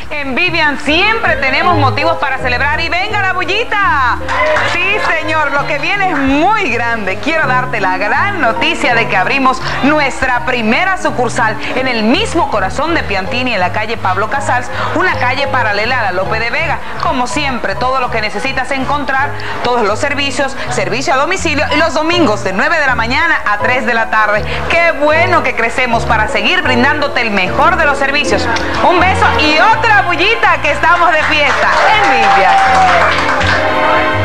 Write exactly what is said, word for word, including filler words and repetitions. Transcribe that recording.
En Vivian siempre tenemos motivos para celebrar y venga la bullita. Sí, señor, lo que viene es muy grande. Quiero darte la gran noticia de que abrimos nuestra primera sucursal en el mismo corazón de Piantini, en la calle Pablo Casals, una calle paralela a la Lope de Vega. Como siempre, todo lo que necesitas encontrar, todos los servicios, servicio a domicilio y los domingos de nueve de la mañana a tres de la tarde. Qué bueno que crecemos para seguir brindándote el mejor de los servicios. Un beso y otra bullita que estamos de fiesta en Vivian.